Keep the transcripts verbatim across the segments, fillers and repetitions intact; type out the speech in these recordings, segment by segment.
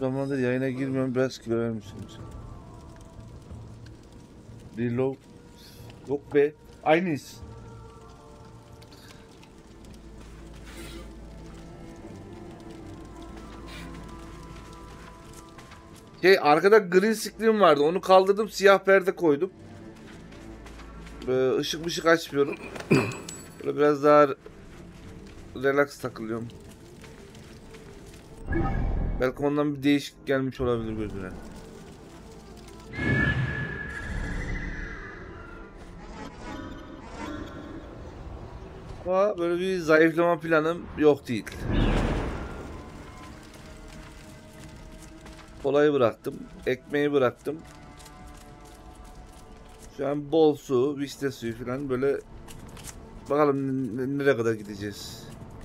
zamandır yayına girmiyorum, biraz kilo vermişsiniz. Reload. Yok be. Aynıyız. Şey, arkada green screen vardı. Onu kaldırdım, siyah perde koydum. Ee, ışık ışık açmıyorum. Böyle biraz daha relax takılıyorum. Belki ondan bir değişik gelmiş olabilir gözüne. Ama böyle bir zayıflama planım yok değil. Kolayı bıraktım. Ekmeği bıraktım. Şu an bol su, vişne suyu falan böyle. Bakalım nereye kadar gideceğiz.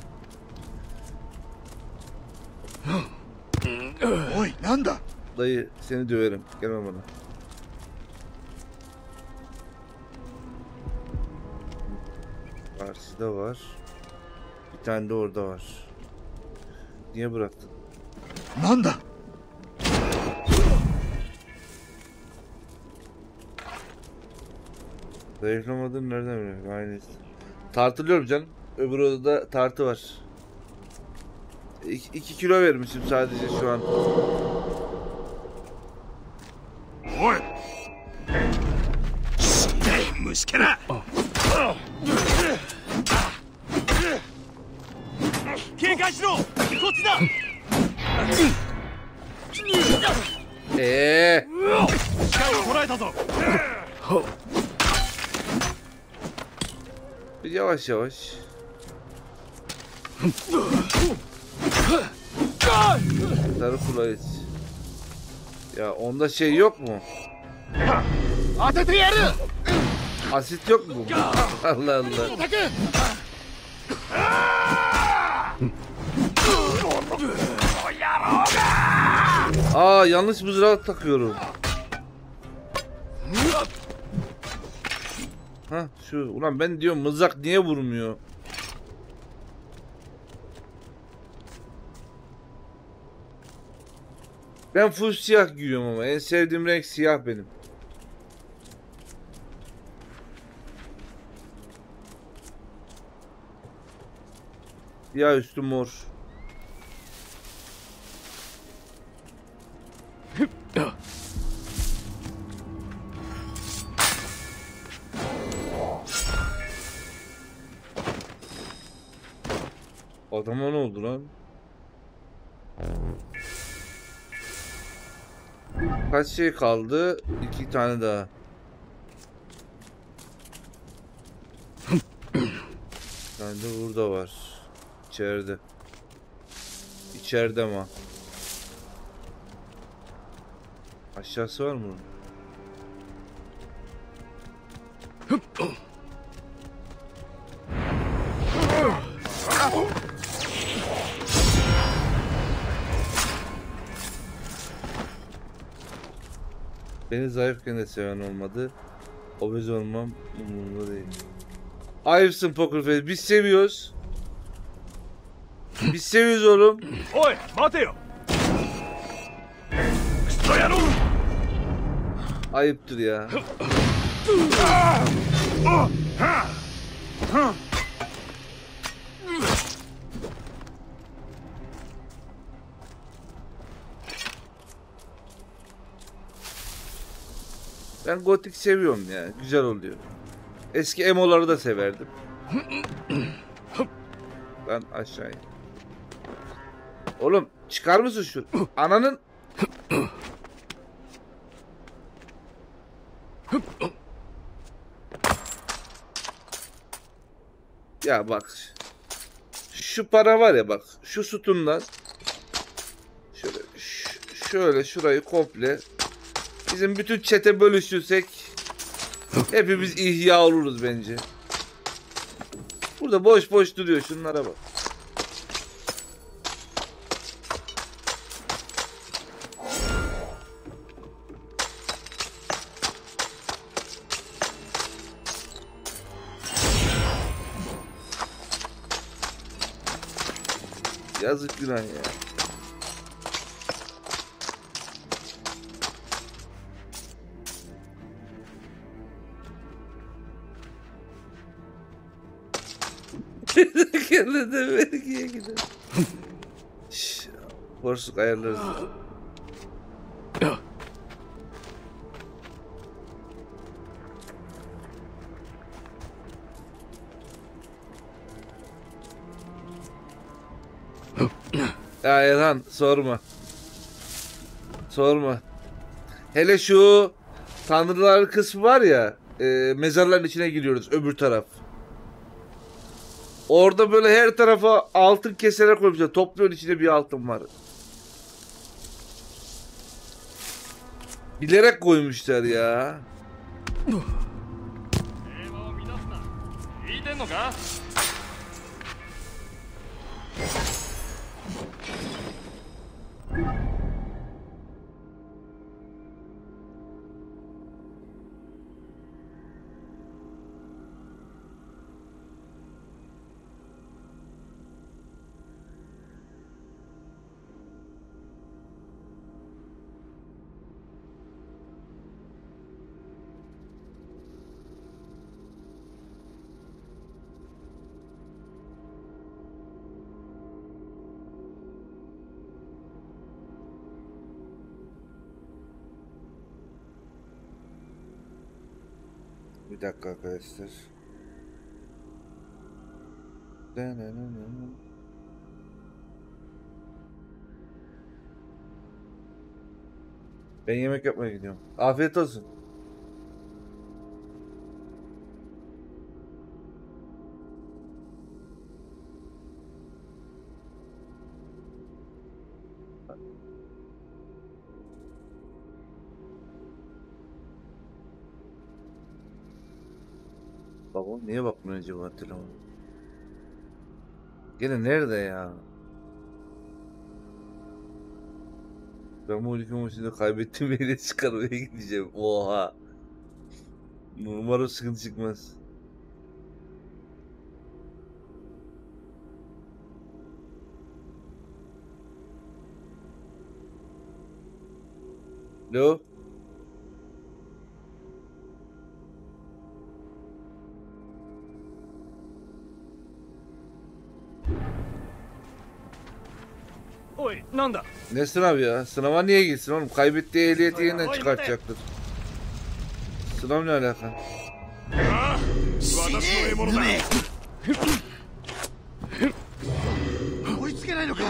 Oy, nanda? Dayı seni döverim. Gelme bana. Karşıda var. Bir tane de orada var. Niye bıraktın? Nanda? Zayıflamadın nereden biliyorsun? Aynısı. Tartılıyorum canım. Öbür odada tartı var. İki, iki kilo vermişim sadece şu an. Oy! Hey, muskera! Keikai shiro! Kochi da! Eee. Bir yavaş yavaş. Sarı kulayız. Ya onda şey yok mu? Asit yok mu? Allah Allah. Aa, yanlış mızrağı takıyorum. Ha şu, ulan ben diyorum mızrak niye vurmuyor? Ben full siyah giyiyorum ama en sevdiğim renk siyah benim. Siyah üstü mor. Adama ne oldu lan? Kaç şey kaldı? İki tane daha. Bir tane de burada var. İçeride. İçeride ama. Aşağısı var mı? Beni zayıfken de seven olmadı. Obez olmam umurumda değil. Ayıpsın Poker Face. Biz seviyoruz. Biz seviyoruz oğlum. Oy, mateyo! Kıstoyano! Ayıptır ya. Ben gotik seviyorum ya. Güzel oluyor. Eski emoları da severdim. Ben aşağıya. Oğlum çıkar mısın şu? Ananın. Ya bak. Şu para var ya bak. Şu sütundan. Şöyle. Şöyle şurayı komple. Bizim bütün çete bölüşürsek hepimiz ihya oluruz bence. Burada boş boş duruyor, şunlara bak. Yazık günah ya. Kendine vergiye gider. Şşş. Borsuk ayarlarız. Ya Erhan sorma. Sorma. Hele şu tanrılar kısmı var ya, e, mezarların içine giriyoruz öbür taraf. Orada böyle her tarafa altın keserek koymuşlar. Topluyorsun, içinde bir altın var. Bilerek koymuşlar ya. 平和を乱すな聞いてんのか Bir dakika arkadaşlar. Ben yemek yapmaya gidiyorum. Afiyet olsun. Baba niye bakmıyor acaba telefon? Gene nerede ya? Ben bu ülke maçında kaybettiğim yere çıkarmaya gideceğim. Oha. Umarım sıkıntı çıkmaz. Alo? おいなんだ Ne sınav ya? Sınava niye gitsin oğlum? Kaybettiği ehliyeti yeniden çıkartacaktır. Sınav ne alaka? 私の獲物だ追いつけないのか。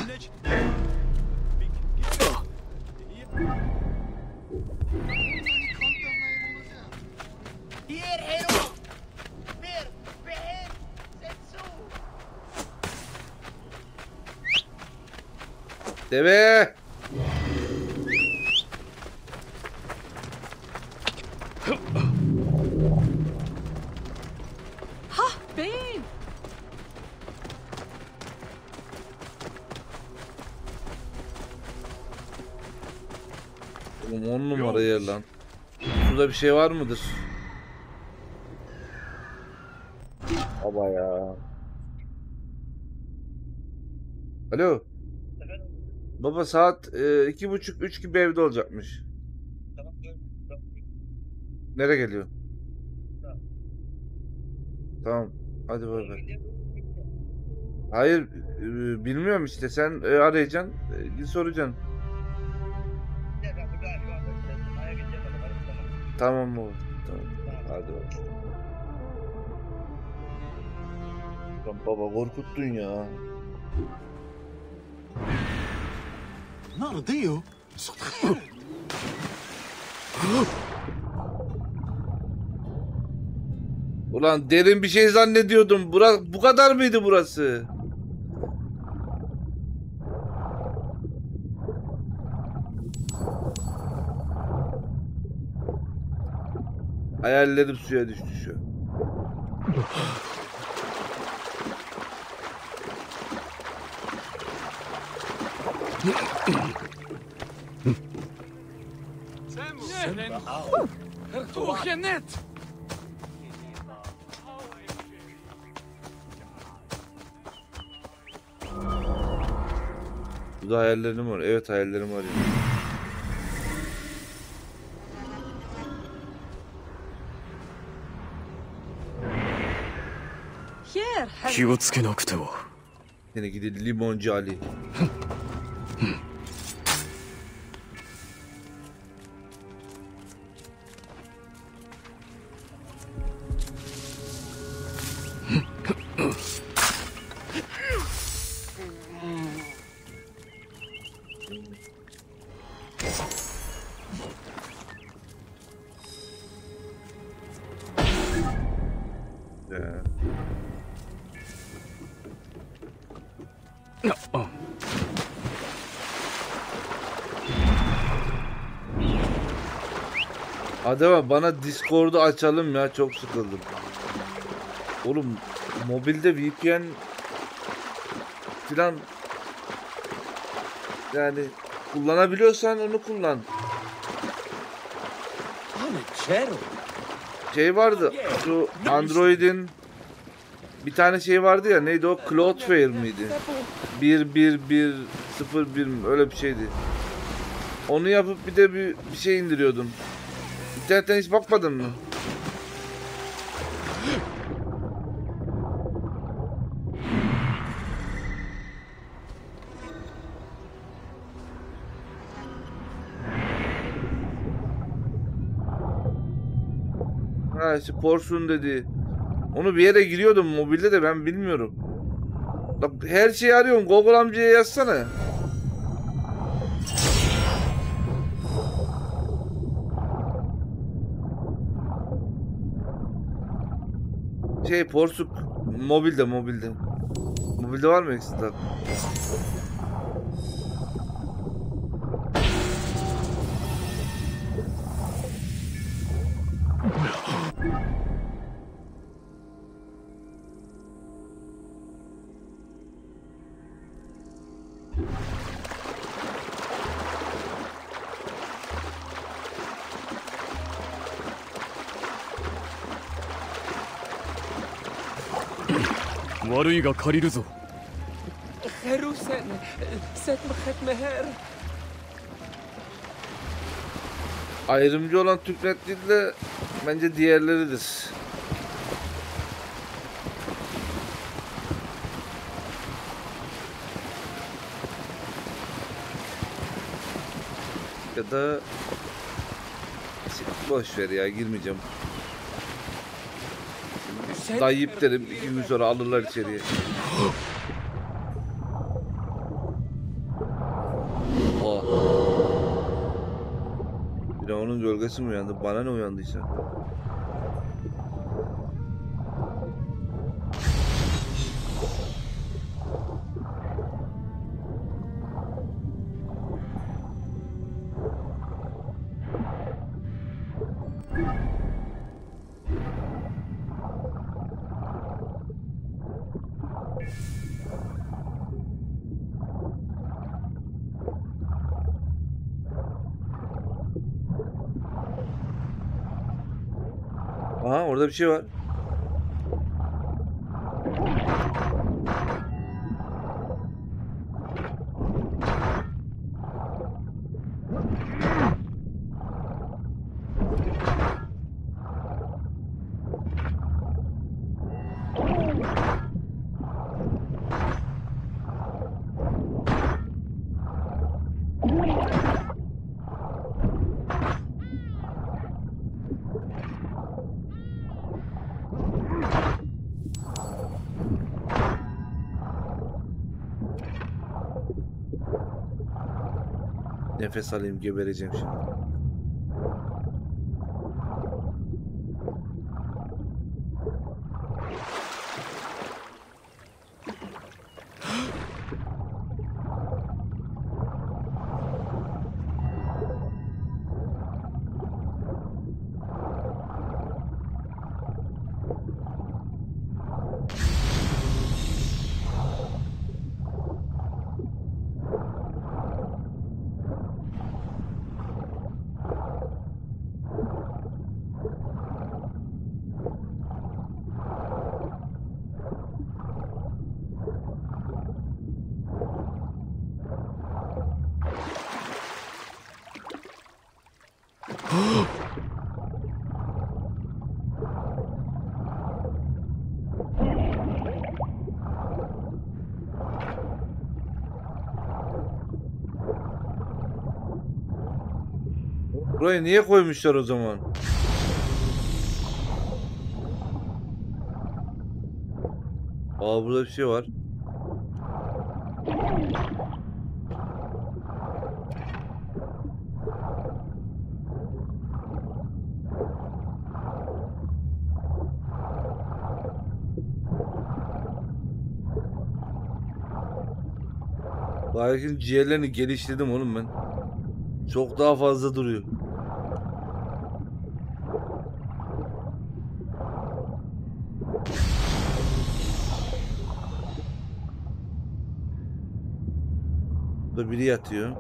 Deve! Beyim. Oğlum on numara yer lan. Burada bir şey var mıdır? Baba ya. Alo. Baba saat e, iki buçuk üç gibi evde olacakmış. Nereye geliyor? Tamam. Hadi bay bay. Hayır e, bilmiyorum işte sen e, arayacaksın e, soracaksın. Tamam baba. Tamam. Hadi bakalım. Lan baba korkuttun ya. なのでよ。そだよ。 Ulan derin bir şey zannediyordum. Bura, bu kadar mıydı burası? Hayallerim suya düştü şu an. Tuhenet! Bu da hayallerim var. Evet hayallerim var ya. Hier. 気をつけなくては。 Yine gidip limoncu Ali. Ya. Adama bana Discord'u açalım ya, çok sıkıldım. Oğlum mobilde V P N filan yani kullanabiliyorsan onu kullan. Leggero. Şey vardı şu Android'in bir tane şey vardı ya, neydi o, Cloudflare miydi? bir bir bir sıfır bir mi? Öyle bir şeydi. Onu yapıp bir de bir, bir şey indiriyordum. İnternetten hiç bakmadın mı? Ha işte Porsun dedi. Onu bir yere giriyordum mobilde de, ben bilmiyorum. Bak her şeyi arıyorum. Google amcaya yazsana. Şey Porsuk mobilde mobilde. Mobilde var mı ekstra? 悪いが借りるぞ。 خروسن ست مخت مهر Ayrımcı olan Türknet değil de bence diğerleridir. Ya da boş ver ya, girmeyeceğim. Dayıyıp derim, iki gün sonra alırlar içeriye. Oh. Bir de onun gölgesi mi uyandı? Bana ne uyandıysa. Aha orada bir şey var. Nefes alayım, gebereceğim şimdi. Burayı niye koymuşlar o zaman? Aa, burada bir şey var. Bayak'ın ciğerlerini geliştirdim oğlum ben. Çok daha fazla duruyor. Burada biri yatıyor.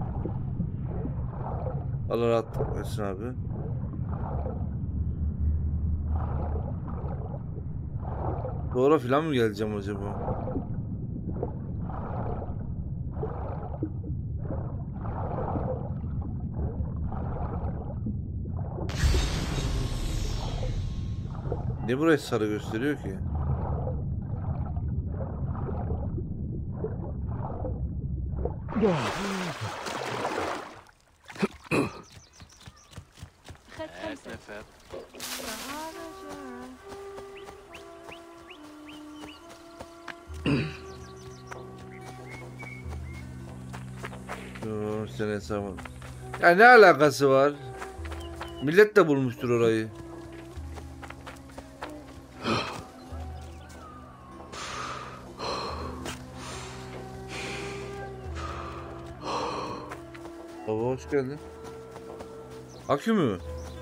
Allah rahatlık versin abi. Doğru filan mı geleceğim acaba? Ne burayı sarı gösteriyor ki? Yo, sen hesabı. Ya ne alakası var? Millet de bulmuştur orayı. Baba hoş geldin. Akü mü?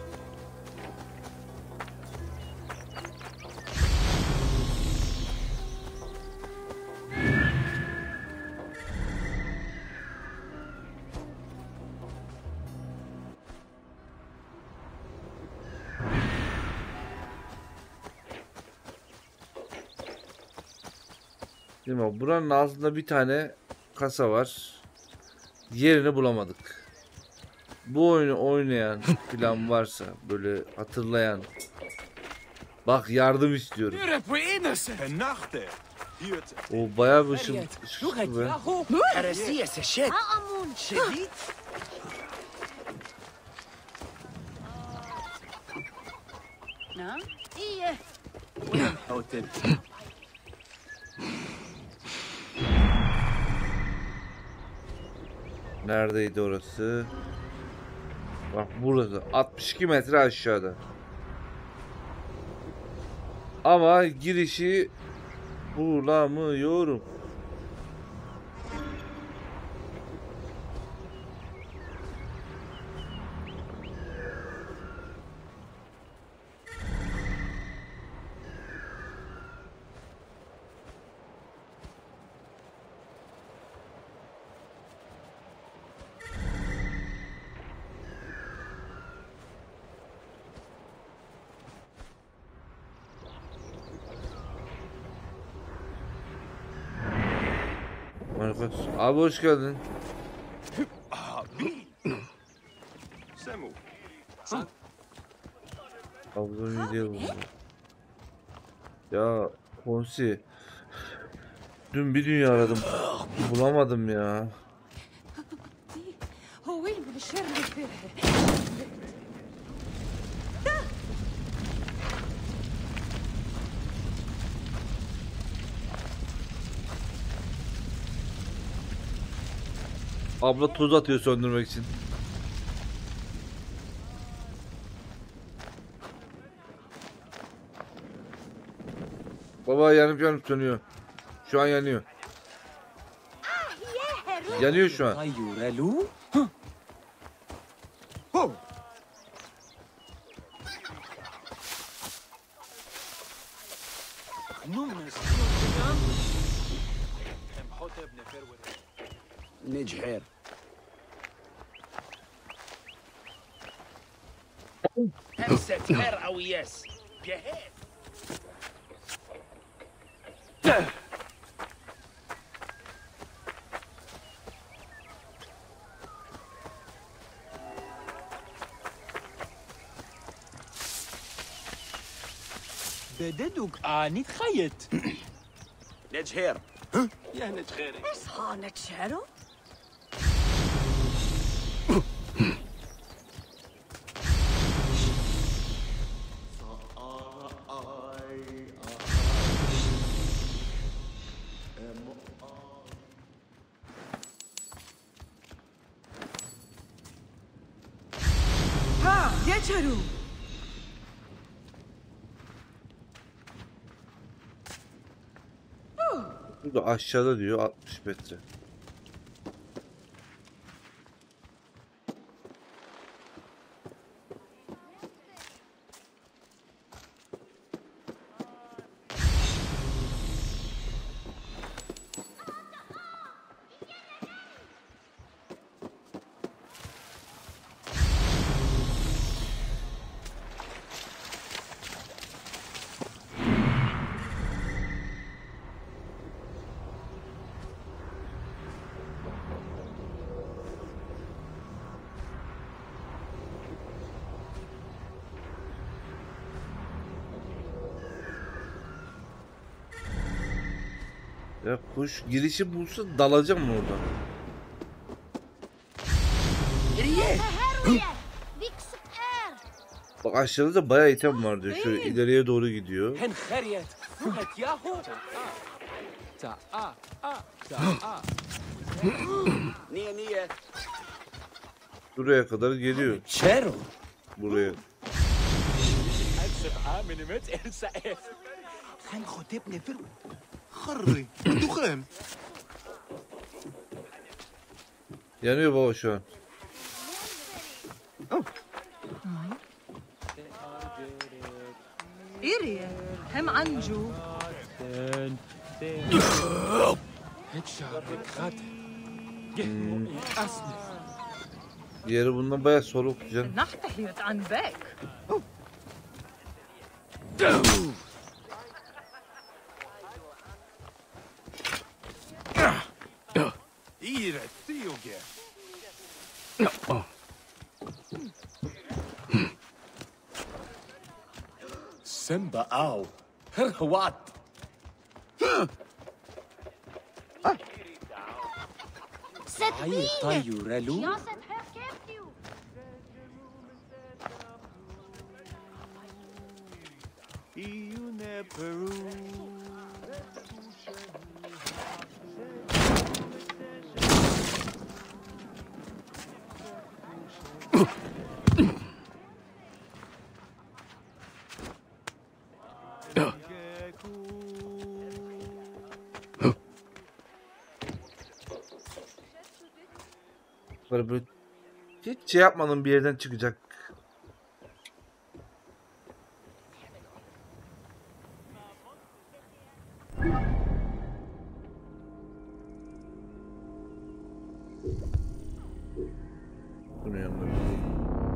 Değil mi? Buranın ağzında bir tane kasa var. Yerini bulamadık. Bu oyunu oynayan falan varsa, böyle hatırlayan. Bak yardım istiyorum. النخته هيوت O bayağı bir ışık, ışıklı be. هرسية سشيت شديد نعم إيه هوتل Neredeydi orası? Bak burası altmış iki metre aşağıda. Ama girişi bulamıyorum. Marcos. Abi hoş geldin. سمو Ablam video buldu. Ya Konsi. Dün bir dünya aradım. Bulamadım ya. هو وين من الشر اللي فيه Abla tuz atıyor söndürmek için. Baba yanıp yanıp sönüyor. Şu an yanıyor. Yanıyor şu an. غير له نجحر همسة هر أو يس جهاد بددك آني تخيط نجحر يا نجحر صانت شعره Ha, geçerim. Burada aşağıda diyor altmış metre. Ya kuş girişi bulsa dalacağım oradan. Bak aşağıda da bayağı item var diyor. Şöyle ileriye doğru gidiyor. هن خريت فوقت ياهو تا آ آ تا آ نية نية. Buraya kadar geliyor. شيرو Buraya. أنسب عامل مت إنسى إيه خان خطيبني فرو خري دخان. Yanıyor baba şu an. إيريا هم عنجو. هيك شعر هيك خاتم أسمع Yeri bundan bayağı soluk canım. نحتحيت عن باك. إيرا تيوجا. سمبا أو وات ست هاي مين؟ طيورالو يا ست هير كيفتيو. إيونا برو. Böyle böyle hiç şey yapmadan bir yerden çıkacak. Bunun yanında bir şey.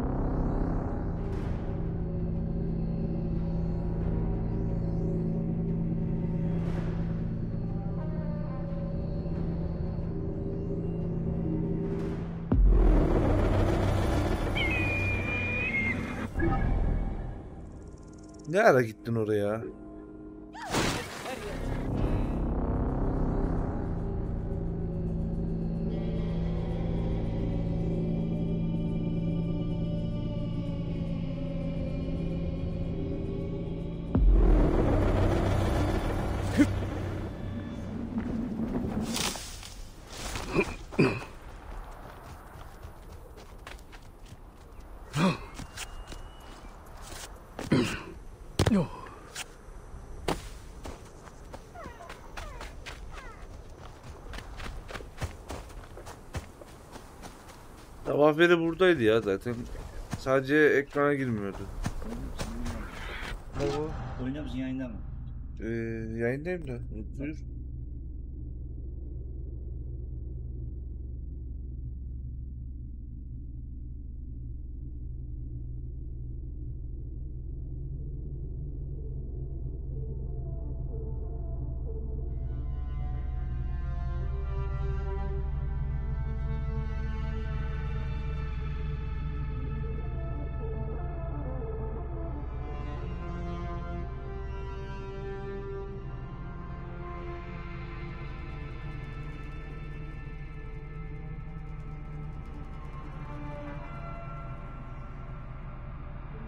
Ne ara gittin oraya? Sabah beri buradaydı ya zaten. Sadece ekrana girmiyordu. Oynuyor musun, yayında mı? Ee, yayındayım da. Buyur.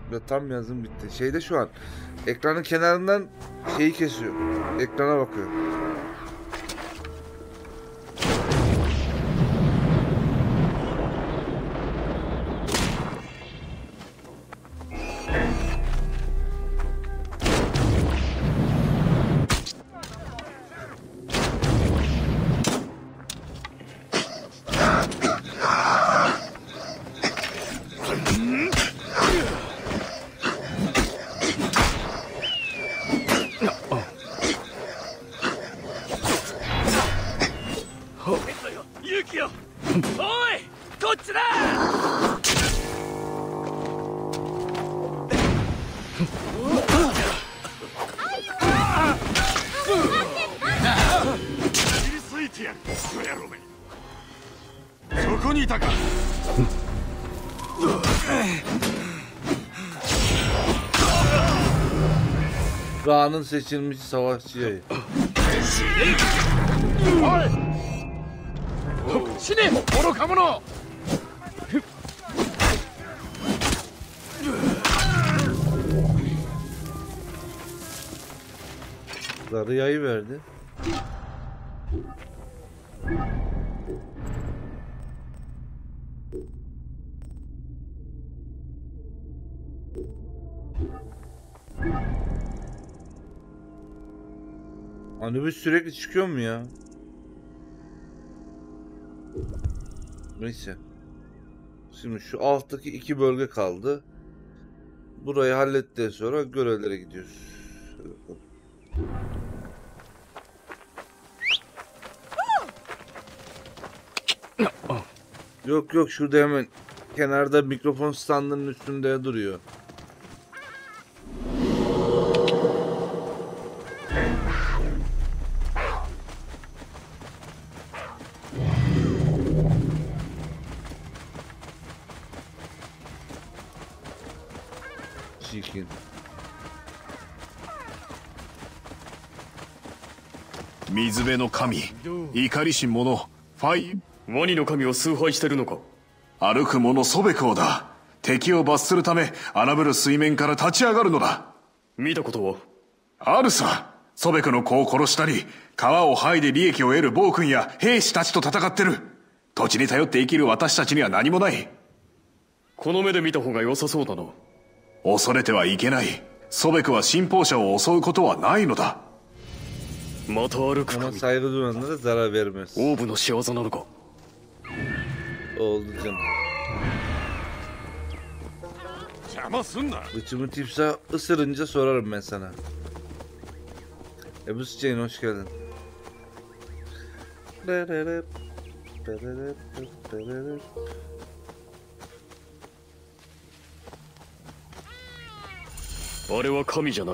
Ya tam yazım bitti. Şeyde şu an ekranın kenarından şeyi kesiyor. Ekrana bakıyor. Ra'nın seçilmiş savaşçı yayı. Zarı yayı verdi. Anubis sürekli çıkıyor mu ya? Neyse. Şimdi şu alttaki iki bölge kaldı. Burayı hallettikten sonra görevlere gidiyoruz. Yok yok, şurada hemen kenarda mikrofon standının üstünde duruyor. Çirkin. 水辺の神、怒りし者、ファイ、 ワニの神を崇拝してるのか。 歩く者ソベクオだ。敵を罰するため荒ぶる水面から立ち上がるのだ。 見たことは。 あるさ。ソベクの子を殺したり、川を剥いで利益を得る暴君や兵士たちと戦ってる。土地に頼って生きる私たちには何もない。 この目で見た方が良さそうだな。 恐れてはいけない。ソベクは信奉者を襲うことはないのだ。 また歩く Ama 神。 saygı duyanlara zarar vermez. オーブの仕業なのか。 Oldu canım. 邪魔すんな。 Bıçımı tipsa ısırınca sorarım ben sana. Ebu Sıçayın hoş geldin. A あれは神じゃない。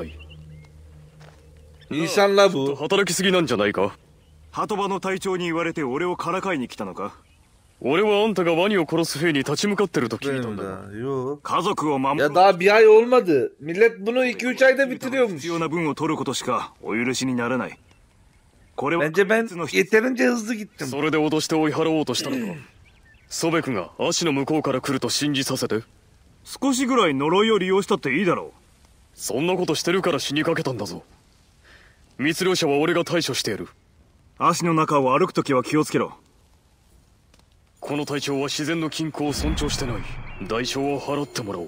İnsan la bu. 働きすぎなんじゃないか。 鳩場の隊長に言われて俺をからかいに来たのか。 俺はあんたがワニを殺す兵に立ち向かってると聞いたんだ。 Yo. 家族を守る Ya daha bir ay olmadı. Millet bunu iki üç ayda bitiriyormuş. 必要な分を取ることしかお許しにならない。これは Bence ben yeterince hızlı gittim. それで脅して追い払おうとしたのか。ソベクが足の向こうから来ると信じさせて。 少しぐらい呪いを利用したっていいだろう。 そんなことしてるから死にかけたんだぞ。密漁者は俺が対処してやる。 足の中を歩くときは気をつけろ。 この隊長は自然の均衡を尊重してない。代償を払ってもらおう。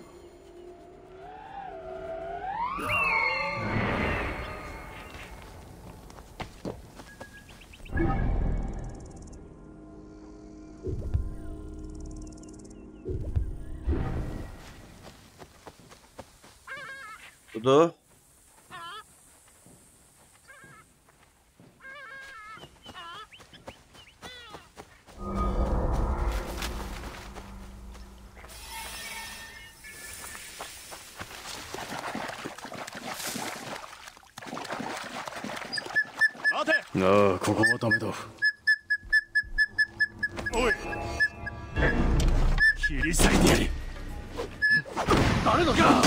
Bu da ああ、ここはダメだ。 おい、切り裂いてやる。誰のか。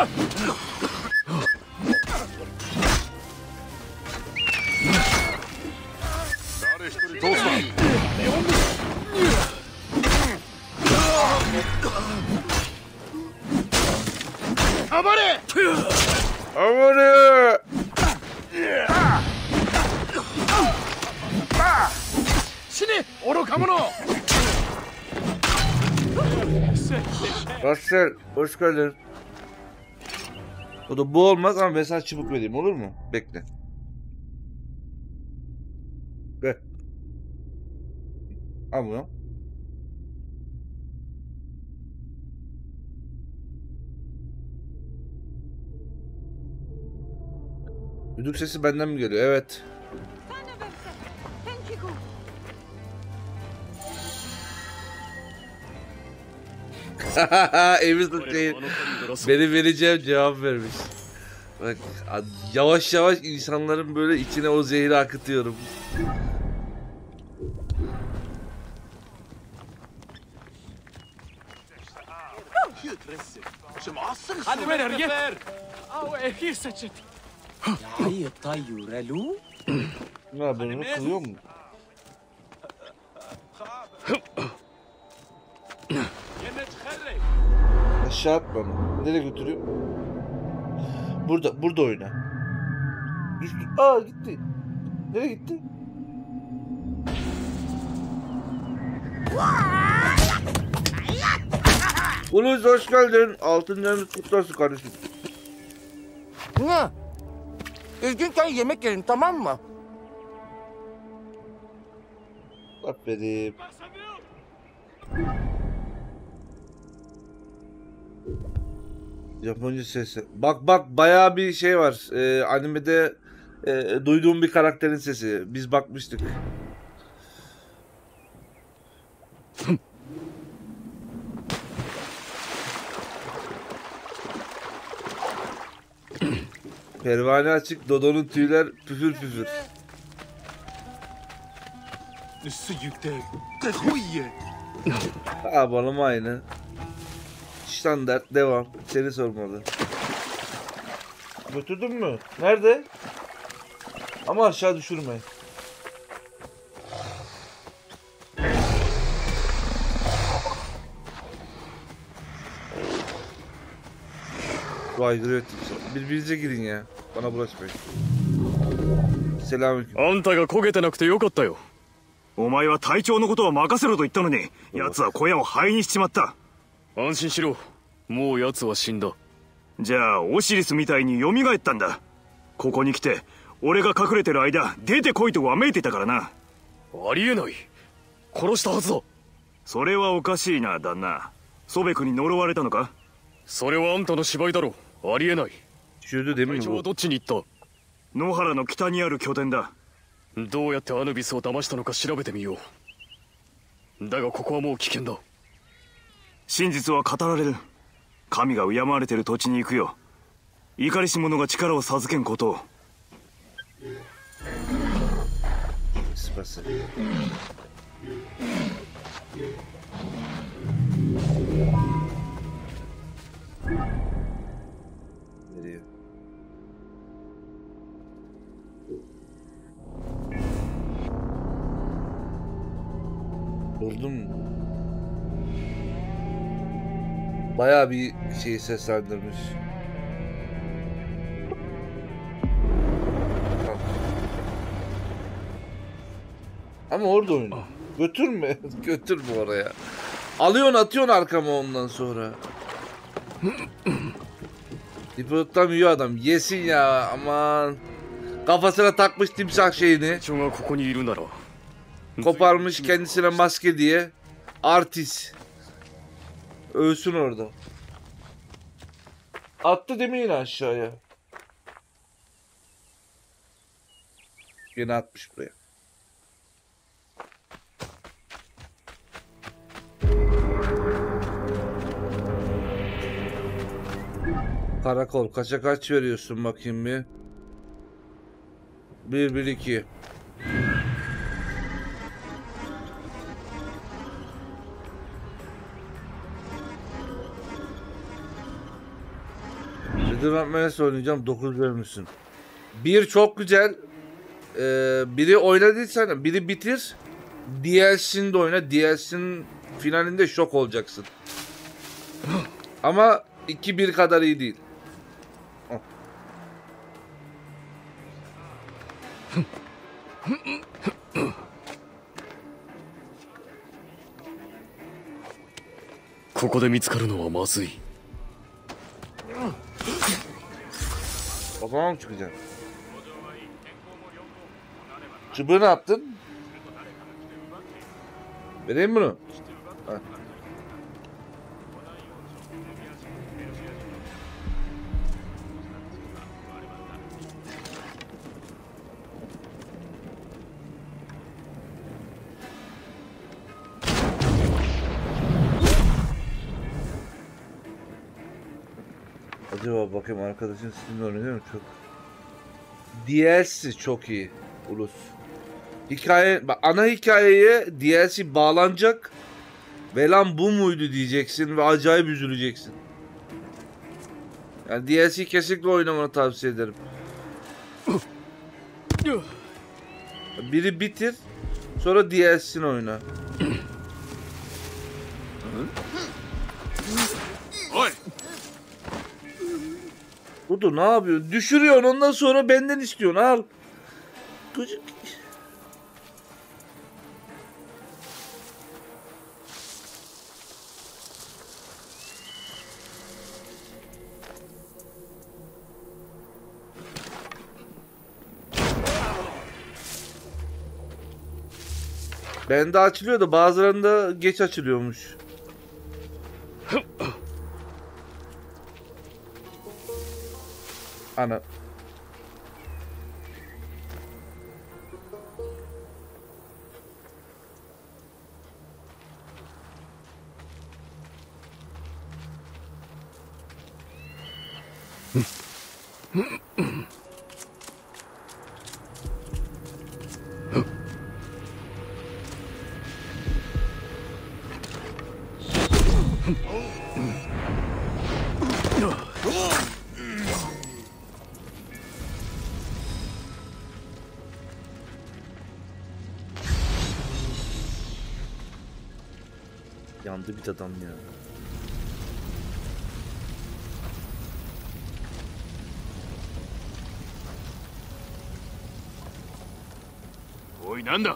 誰一人通すな。 Russell hoş geldin. O da bu olmaz ama ben sana çubuk vereyim, olur mu? Bekle. Ver. Al bunu. Düdük sesi benden mi geliyor? Evet. Evi şey, benim vereceğim cevap vermiş. Bak yavaş yavaş insanların böyle içine o zehri akıtıyorum. Hadi وين رجال او ايه سجت يا طيور الو Ne yapıyorsun? Kılıyor mu? Aşağı atma onu. Nereye götürüyor? Burada, burada oyna. Düştü. Aa gitti. Nereye gitti? Ulus hoş geldin. Altın yanımız kutlu olsun kardeşim. Ne? İlginçken yemek yiyelim, tamam mı? Aferin. Japonca sesi. Bak bak bayağı bir şey var. Ee, animede e, duyduğum bir karakterin sesi. Biz bakmıştık. Pervane açık, Dodo'nun tüyler püfür püfür. Ha balım aynı. Standart devam. Seni sormalı. Götürdün mü? Nerede? Ama aşağı düşürme. Vay gürüt. Birbirinize girin ya. Bana bulaşmayın. Selamünaleyküm. あんたが焦げてなくてよかったよ。 お前は隊長のことは任せろと言ったのに、奴は小屋を灰にしちまった。 安心しろ。もう奴は死んだ。 じゃあオシリスみたいに蘇ったんだ。ここに来て俺が隠れてる間出てこいとわめいていたからな。 ありえない。殺したはずだ。 それはおかしいな旦那。ソベクに呪われたのか？ それはあんたの芝居だろ。ありえない。 Şurada değil mi 隊長は bu? どっちに行った？ 野原の北にある拠点だ。 どうやってアヌビスを騙したのか調べてみよう。だがここはもう危険だ。 真実は語られる。神が敬われてる土地に行くよ。怒りし者が力を授けんことを。 Sıpası. Nereye? Buldum mu? Bayağı bir şeyi seslendirmiş. Ama orada oyna. Götürme. Götürme oraya. Alıyorsun atıyorsun arkama ondan sonra. Dipottan yiyor adam. Yesin ya aman. Kafasına takmış timsah şeyini. Koparmış kendisine maske diye. Artist. Ölsün orada. Attı değil mi yine aşağıya? Yine atmış buraya. Karakol kaça kaç veriyorsun bakayım bir. Bir bir iki. Redimant Menace oynayacağım. dokuz vermişsin. Bir çok güzel. Ee, biri oynadıysan biri bitir. D L C'ni de oyna. D L C'nin finalinde şok olacaksın. Ama iki bir kadar iyi değil. Oh. ここで見つかるのはまずい。 Kafama mı çıkacak? Çubuğu ne yaptın? Vereyim bunu. Ha. Acaba bakayım arkadaşın Steam'de oynuyor mu? Çok. D L C çok iyi. Ulus. Hikaye, bak ana hikayeye D L C bağlanacak ve lan bu muydu diyeceksin ve acayip üzüleceksin. Yani D L C'yi kesinlikle oynamanı tavsiye ederim. Biri bitir, sonra D L C'ni oyna. Oy! Dudu ne yapıyorsun? Düşürüyorsun, ondan sonra benden istiyorsun, al. Gıcık. Bende açılıyor da bazılarında geç açılıyormuş. Ana. Yandı bir adam ya. Oy, nanda?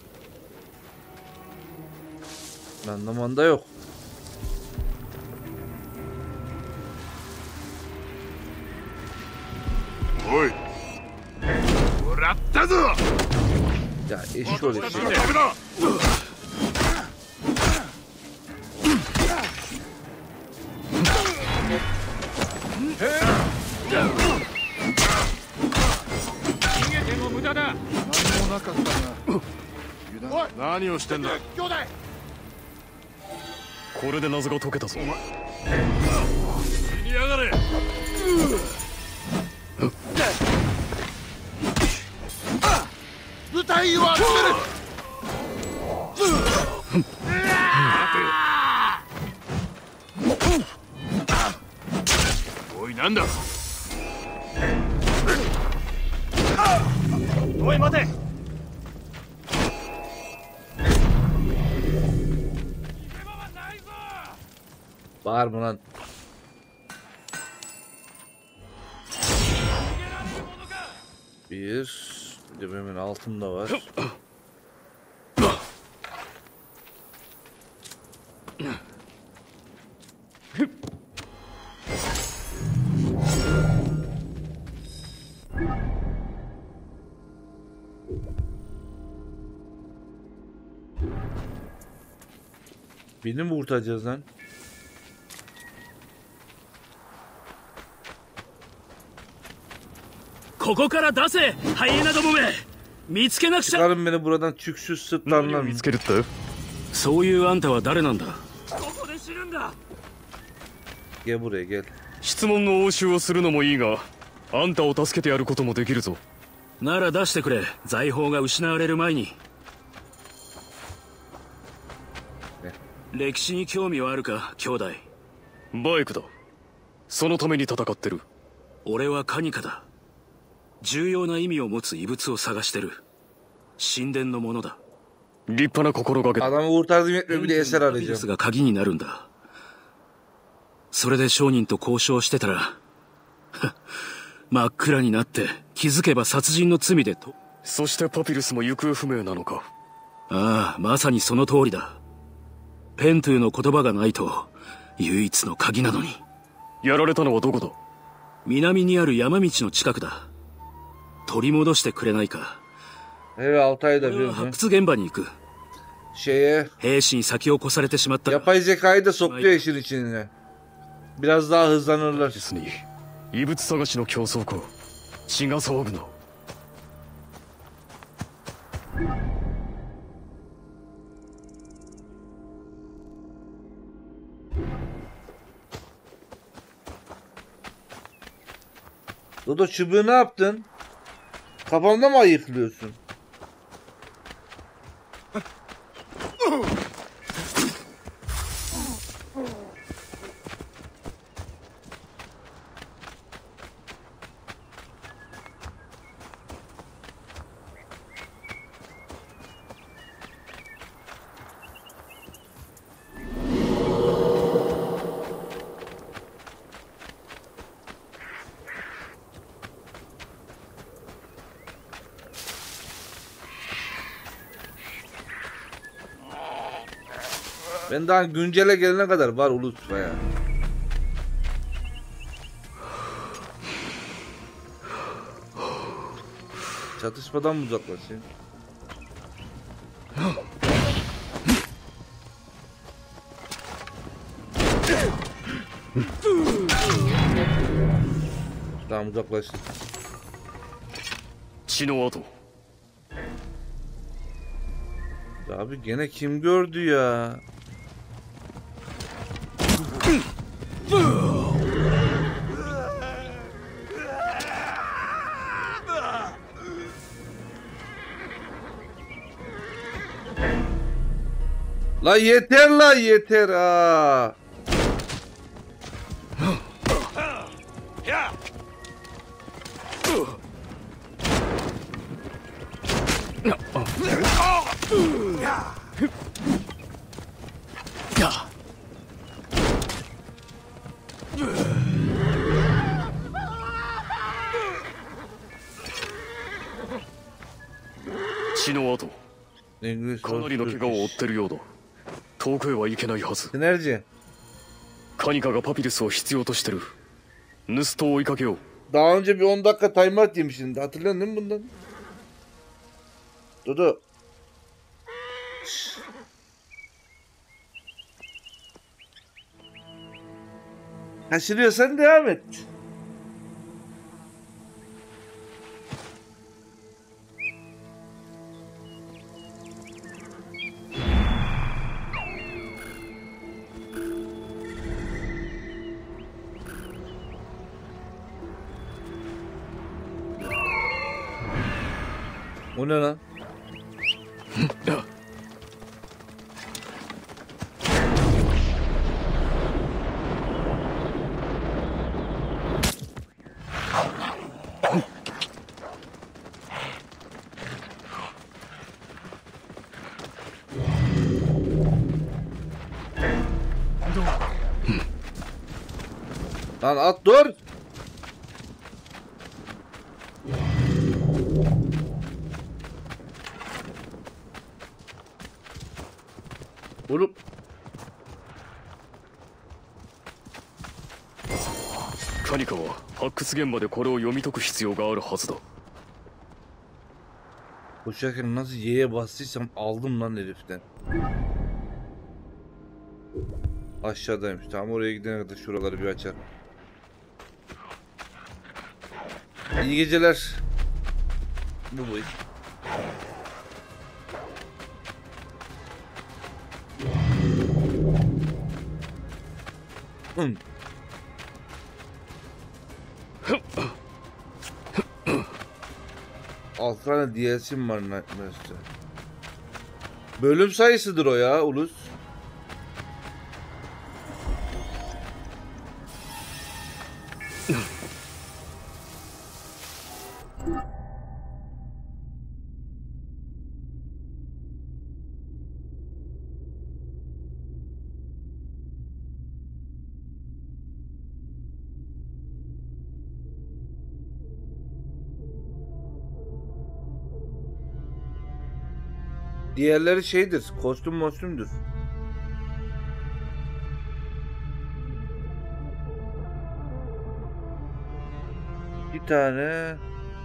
Anlamanda yok. Oy! Uğrattaぞ! Ya eşik öyle şey. 何をしてんだ。 これで謎が解けたぞ。 死にやがれ。 部隊を集める。 おい、なんだ。 おい待て。 Bağır mı lan? Bir. Bir de hemen altında var. Birini mi kurtaracağız lan? Çıkarın beni buradan çüksüz sırtlanlar. Gel buraya gel. 質問の応酬をするのもいいが、あんたを助けてやることもできるぞ。 なら出してくれ。財宝が失われる前に。歴史に興味はあるか、兄弟。 バイクだ。そのために戦ってる。 俺はカニカだ。重要な意味を持つ遺物を探してる。神殿のものだ。 立派な心がけだ。 Adamı kurtardım yetmiyor bir de eser パピルス arayacağım. が鍵になるんだ。それで商人と交渉してたら真っ暗になって気づけば殺人の罪でと。 そしてパピルスも行方不明なのか。 ああ、まさにその通りだ。ペントゥーの言葉がないと唯一の鍵なのに。 やられたのはどこだ？ 南にある山道の近くだ。取り戻してくれないか。 Evet altı ayda 俺 bir は mi? 発掘現場に行く。 Şeye 兵士に先を越されてしまった。 yapay zekayı da sokuyor işin içine. Biraz daha hızlanırlar. 実に異物探しの競争か。血が騒ぐな。 Dodo çubuğu ne yaptın? Kafamda mı ayıklıyorsun? Ben daha güncele gelene kadar var ulus ya. Çatışmadan mı uzaklaşayım? Tamam uzaklaştık. 血の跡。 Abi gene kim gördü ya? La yeter la yeter ha. Ya. 血の跡。 İngiliz かなりの怪我を負ってるようだ。遠くへは行けないはず。 Sinerji. カニカがパピルスを必要としてる。盗人を追いかけよう。 Daha önce bir on dakika timer yemişsin. Hatırlıyorsun değil mi bundan? Dodo. Şşş. Kaçırıyorsan devam et. O ne lan? Lan at dur. Oğlum. カニカは発掘現場でこれを読み解く必要があるはずだ。 Koşarken nasıl Y'ye bastıysam aldım lan heriften. Aşağıdaymış. Tamam oraya gidene kadar şuraları bir açar. İyi geceler. Bu bu iş. Hım. Alt tane D L C'm var Nightmares'te. Bölüm sayısıdır o ya Ulus. Diğerleri şeydir, kostüm mostümdür. bir tane.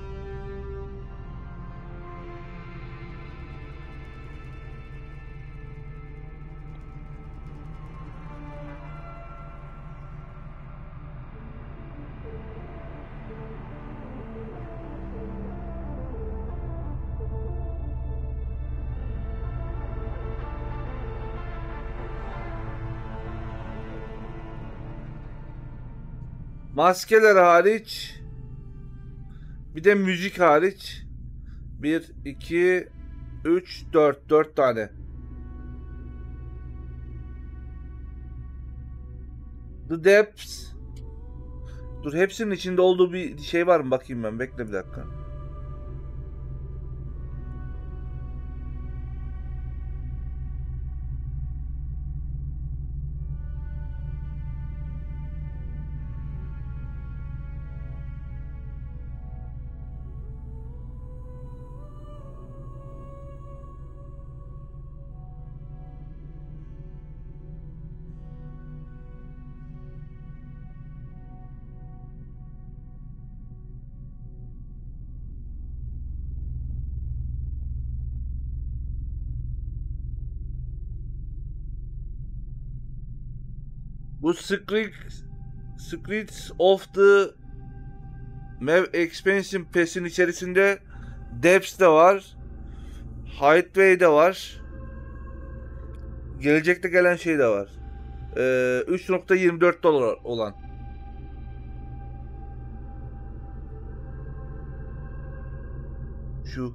Maskeler hariç, bir de müzik hariç bir, iki, üç, dört. dört tane. The Depths. Dur, hepsinin içinde olduğu bir şey var mı? Bakayım ben. Bekle bir dakika. Bu Secret, Secrets of the Mev Expansion Pass'in içerisinde Depths de var. Hideaway de var. Gelecekte gelen şey de var. Ee, üç nokta yirmi dört dolar olan. Şu.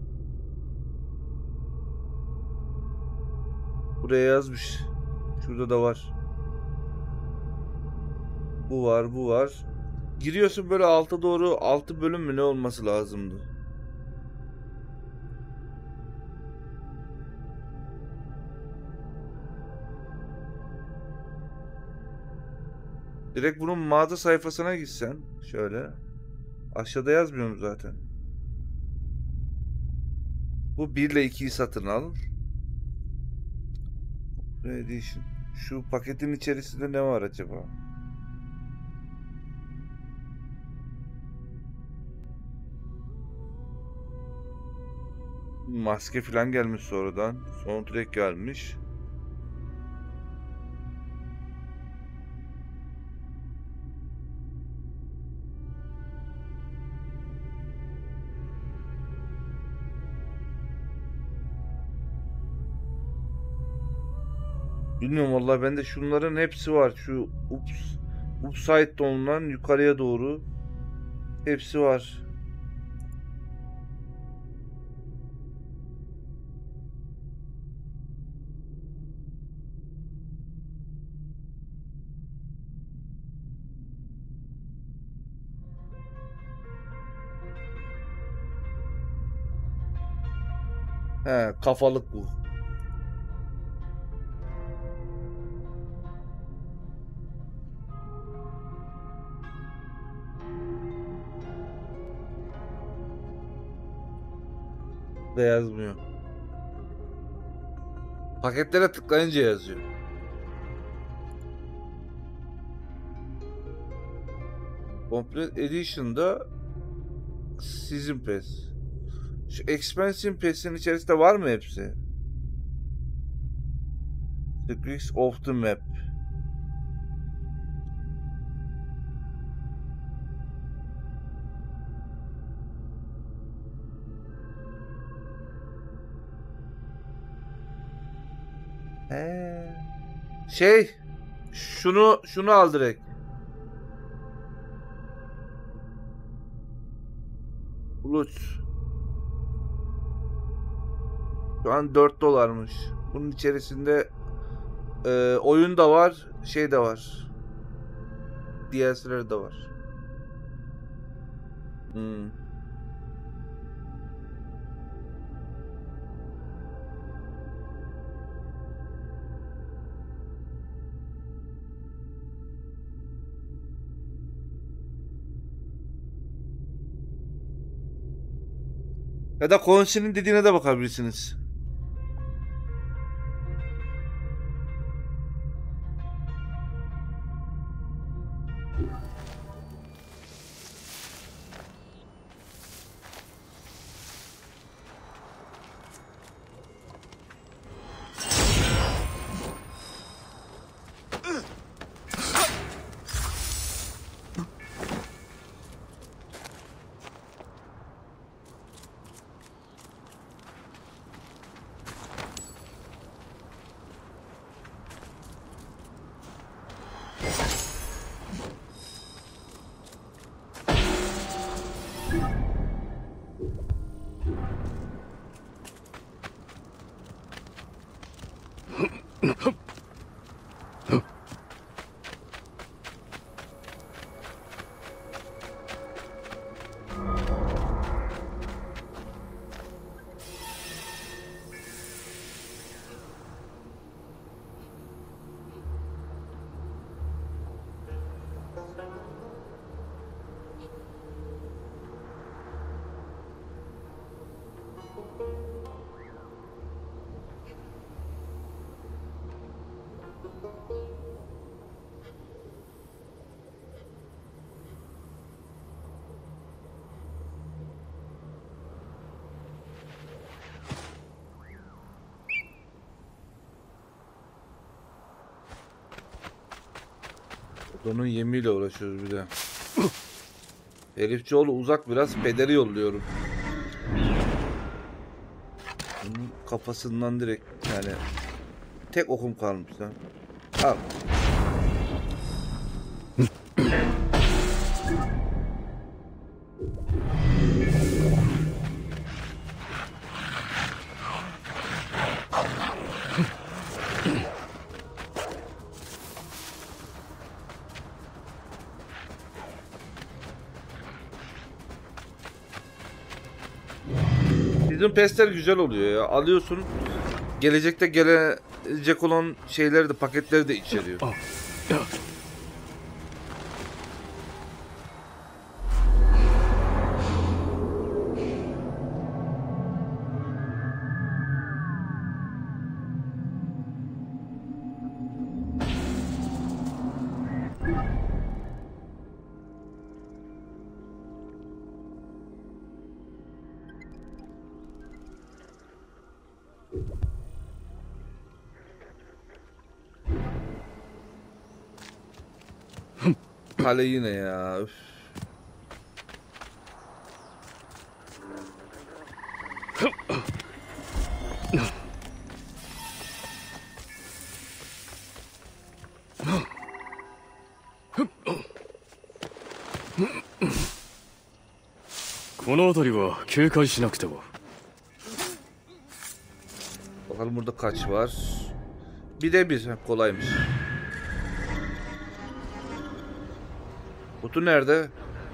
Buraya yazmış. Şurada da var. Bu var, bu var. Giriyorsun böyle alta doğru, altı bölüm mü ne olması lazımdı? Direkt bunun mağaza sayfasına gitsen şöyle. Aşağıda yazmıyor mu zaten? Bu bir ile ikiyi satın al. Edition. Şu paketin içerisinde ne var acaba? Maske falan gelmiş sonradan. Soundtrack gelmiş. Bilmiyorum vallahi, bende şunların hepsi var. Şu ups, upside down'dan yukarıya doğru hepsi var. He, kafalık bu. Da yazmıyor. Paketlere tıklayınca yazıyor. Complete Edition'da Season Pass. Şu Expansion Pass'in içerisinde var mı hepsi? Secrets of the Map. He. Şey, şunu şunu al direkt. Bulut. Şu an dört dolarmış. Bunun içerisinde e, oyun da var, şey de var. D L C'ler de var. Hmm. Ya da Konsi'nin dediğine de bakabilirsiniz. Onun yemiyle uğraşıyoruz bir de. Elifçioğlu uzak biraz, pederi yolluyorum. Bunun kafasından direkt yani tek okum kalmış lan. Al. Bizim pestler güzel oluyor ya. Alıyorsun. Gelecekte gelecek olan şeyleri de, paketleri de içeriyor. Kale yine ya. Üf. Bakalım burada kaç var? Bir de bir. Kolaymış. Kutu nerede?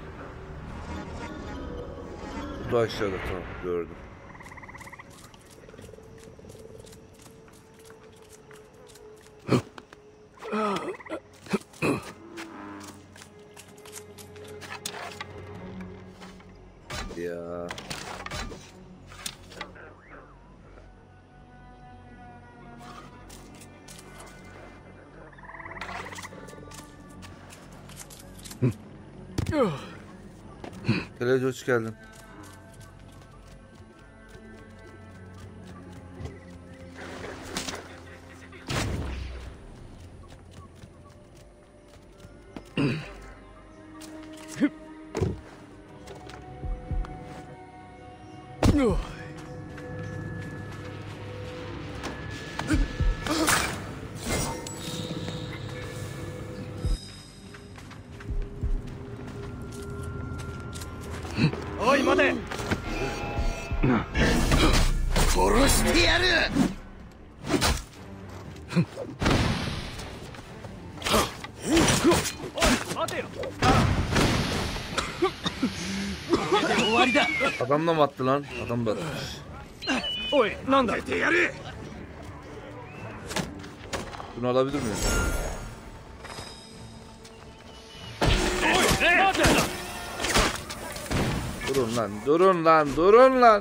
Kutu aşağıda, tamam gördüm. Ya. Keleci hoş geldin. おい待て。 殺してやる。 待てよ。 終わりだ。 Adam da mı attı lan? Adam da atmış. おいなんだ。 出てやる。 Bunu alabilir miyim? Durun lan, durun lan, durun lan.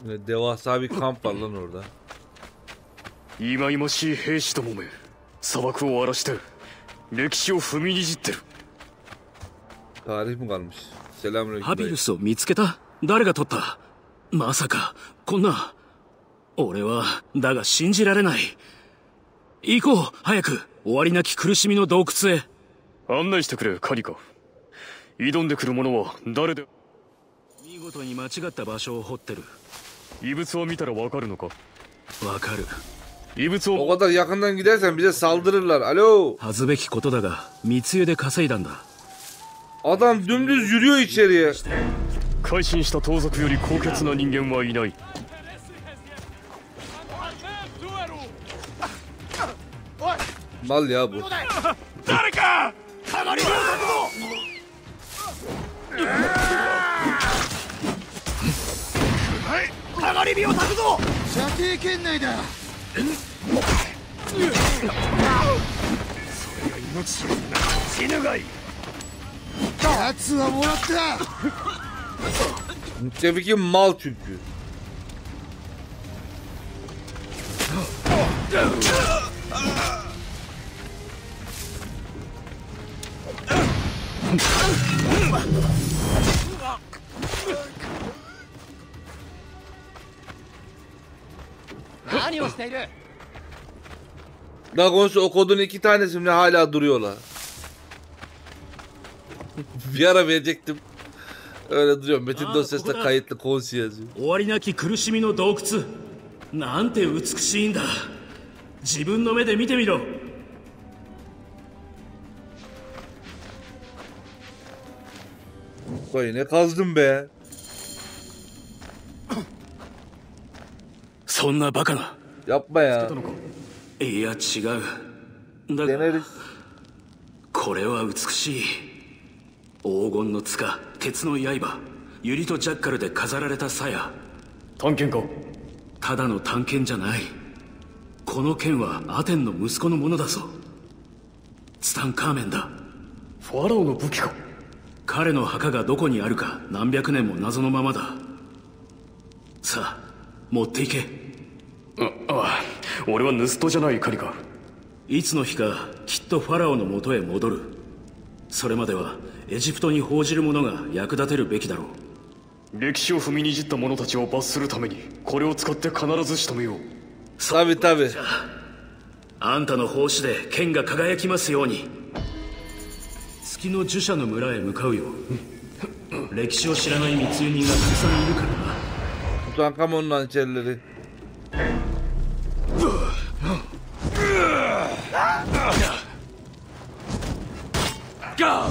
Ne devasa bir kamp var lan orada. 忌々しい兵士どもめ、砂漠を荒らして歴史を踏みにじってる。 Tarih mi kalmış? Selamünaleyküm. ハビルスを見つけた？誰が取った？まさかこんな。俺はだが信じられない。行こう早く、終わりなき苦しみの洞窟へ。 案内してくれカリカ。挑んでくる者は誰で。 見事に間違った場所を掘ってる。 異物を見たらわかるのか？ わかる。 異物を。 O kadar yakından gidersen bize saldırırlar. Alo. 恥ずべきことだが密輸で稼いだんだ。 Adam dümdüz yürüyor içeriye. 改心した盗賊より高潔な人間はいない。 Mal ya bu. 誰かかがり火を焚くぞ。はいかがり火を焚くぞ。射程圏内だ。それが命だ。死ぬがいい。奴はもらった。 Tabii ki mal çünkü. Daha konusu o kodun iki tanesi mi hala duruyorlar. Bir ara verecektim. Öyle duruyor. Metin dosyasında kayıtlı konsi yazıyor. 終わりなき苦しみの洞窟。なんて美しいんだ。自分の目で見てみろ。 Vay ne kazdım be. そんなバカな。 Yapma ya. いや違う。だが Deneriz. これは美しい。黄金の塚、鉄の刃、ユリとジャッカルで飾られた鞘。 探検か？ ただの探検じゃない。この剣はアテンの息子のものだぞ。ツタンカーメンだ。 ファラオの武器か？ 彼の墓がどこにあるか何百年も謎のままだ。さあ持っていけ。 ああ、俺は盗人じゃないカリカ。 いつの日かきっとファラオの元へ戻る。それまではエジプトに報じる者が役立てるべきだろう。 歴史を踏みにじった者たちを罰するためにこれを使って必ず仕留めよう。 Tabii tabii. あんたの奉仕で剣が輝きますように。月の呪者の村へ向かうよ。歴史を知らない密輸人がたくさんいるからな。 Tutankamon'un hançerleri. Go!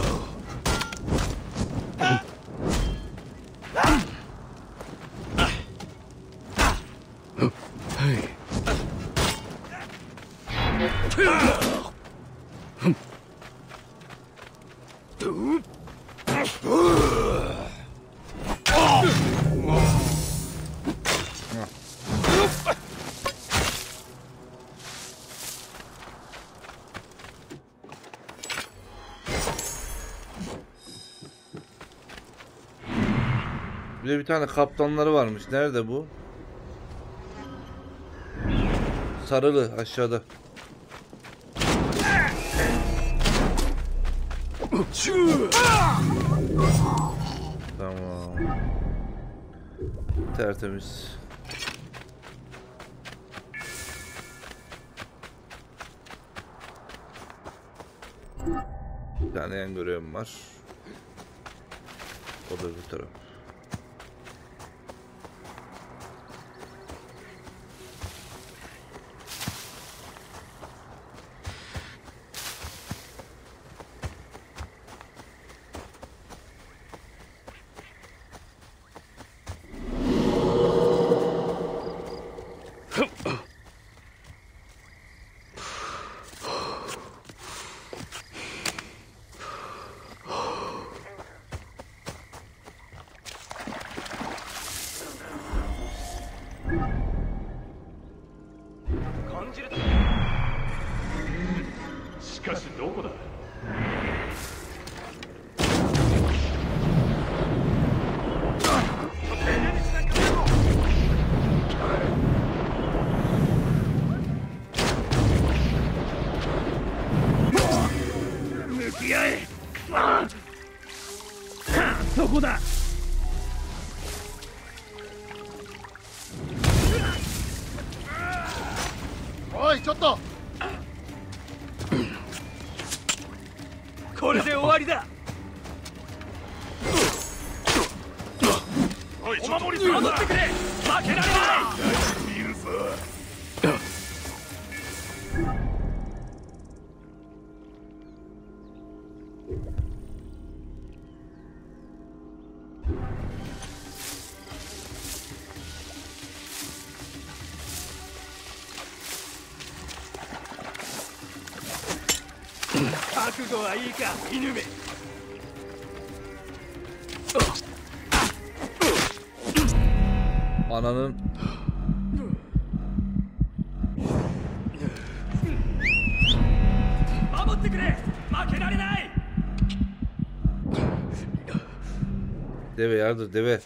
Bir de bir tane kaptanları varmış. Nerede bu? Sarılı aşağıda. Tamam. Tertemiz. Bir tane yan görevim var. O da bu taraf. き合え。ああ、そこだ。 おいちょっと。 これで終わりだ。 おいちょっとお守り守ってくれ。負けられない。 いるぞ。 覚悟はいいか、犬め。 Ananın. Deve yardır deve.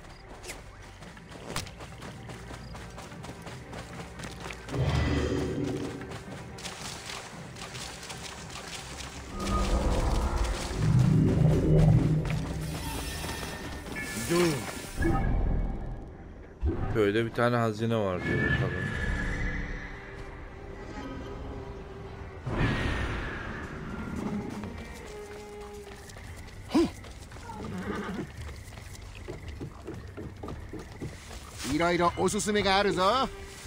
Böyle bir tane hazine var diyor bakalım. いろいろおすすめがあるぞ。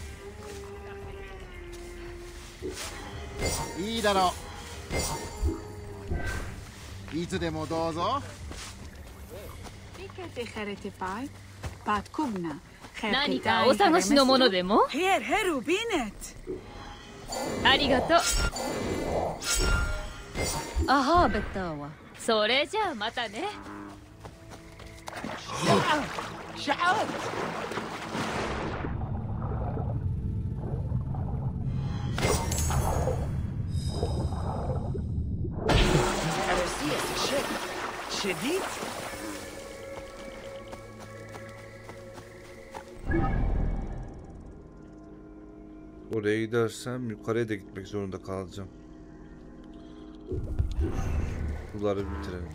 いいだろう。いつでもどうぞ。 何かお探しのものでも？ありがとう。あはベタは。それじゃあまたね。Oraya gidersem yukarıya da gitmek zorunda kalacağım. Bunları bitirelim.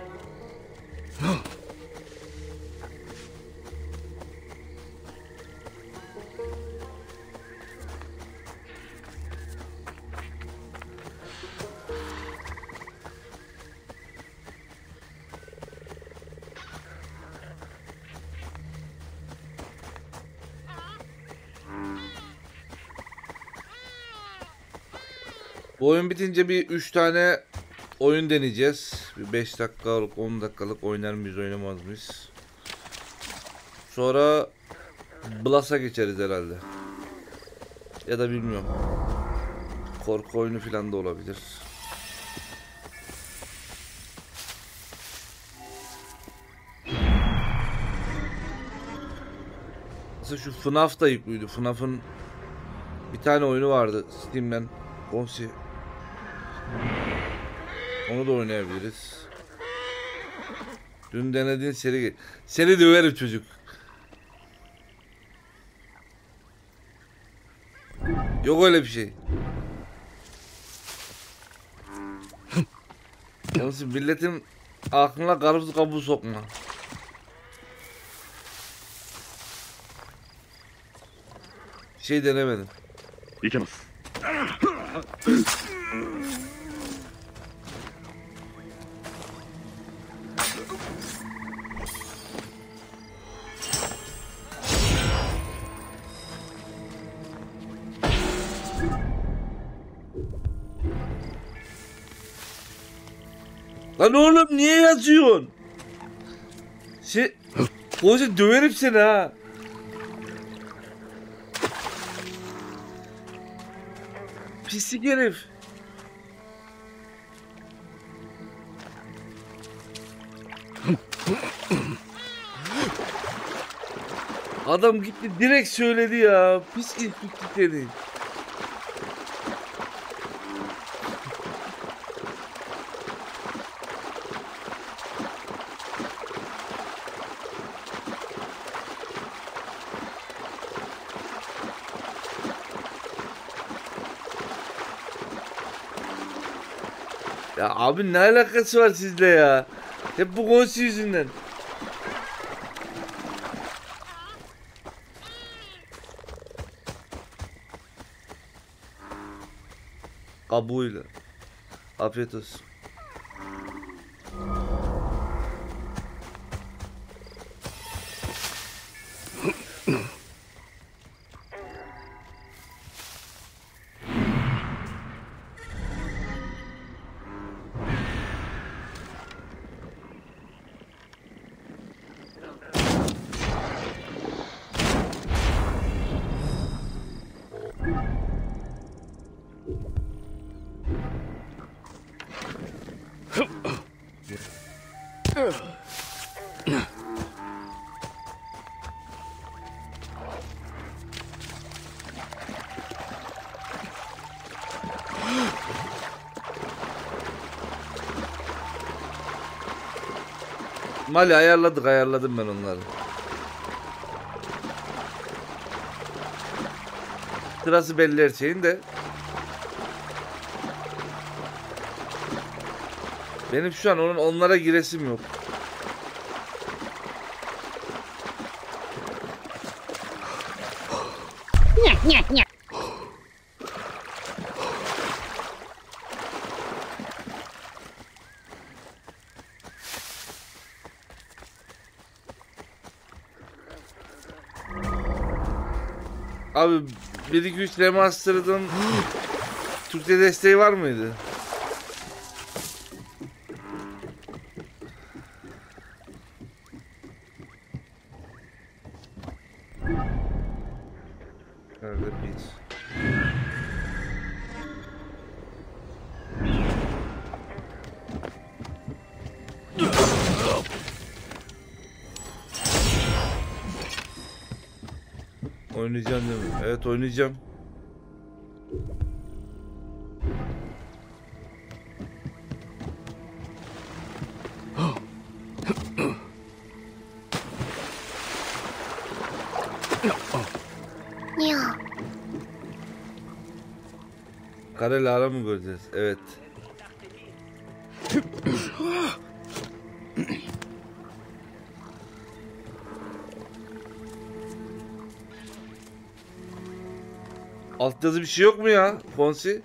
Bu oyun bitince bir üç tane oyun deneyeceğiz. Bir beş dakikalık, on dakikalık oynar mıyız, oynamaz mıyız? Sonra Blas'a geçeriz herhalde. Ya da bilmiyorum. Korku oyunu falan da olabilir. Mesela şu F NAF da yüklüydü. F NAF'ın bir tane oyunu vardı Steam'den. Konsi. Onu da oynayabiliriz. Dün denediğin seri. Seni döverim çocuk. Yok öyle bir şey. Yalnız milletin aklına karpuz kabuğu sokma. Şey denemedim. İkimiz. 'Lan oğlum niye yazıyorsun? Şey, Oğuz'u döverim seni ha. Pislik herif. Adam gitti direkt söyledi ya. Pis ilklik seni. Ya abi ne alakası var sizle ya? Hep bu Gonsi yüzünden. Kabuğuyla. Afiyet olsun. Mali ayarladık, ayarladım ben onları. Sırası belli her şeyin de. Benim şu an onun onlara giresim yok. Abi bir iki üç Remastered'ın Türkçe desteği var mıydı? Nerede bir? Oynayacağım değil mi? Evet oynayacağım. Kare Lara mı göreceğiz? Evet. Altyazı bir şey yok mu ya Fonsi?